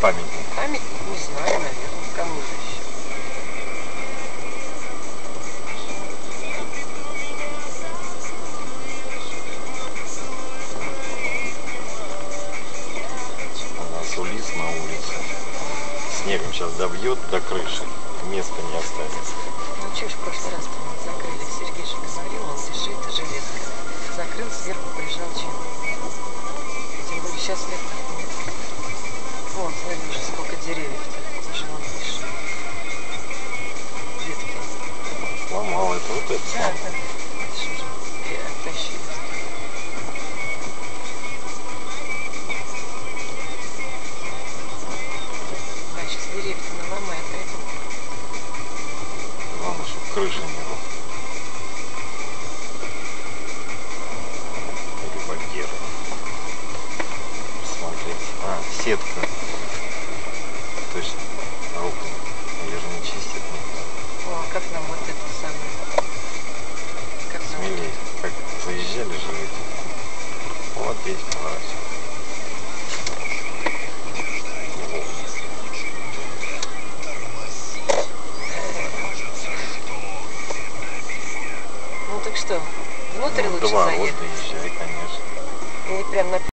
памятник? Памятник, не знаю, наверное, кому же еще. У нас улис на улице. Снегом сейчас добьет до крыши. Места не останется. Ну что ж, в прошлый раз закрыли. Сергей же говорил, он лежит, железка. Закрыл, сверху прижал чем. Тем более сейчас лето нет. Вон, смотри уже сколько деревьев-то. Уже он видишь. Ветки. Сломал это, вот это Да, сломал. да. Видишь, уже оттащили. Значит, деревья-то наломает это. Главное, чтобы крыши не было. Револьверы. Смотреть. А, сетка. То есть окна. Ее же не чистят никто. О, а как нам вот это самое? Как нам вот Смелее. Как заезжали же эти. Вот здесь поворачивай. Ну так что, внутрь лучше Два, вот заехать? доезжай, конечно. Или прям на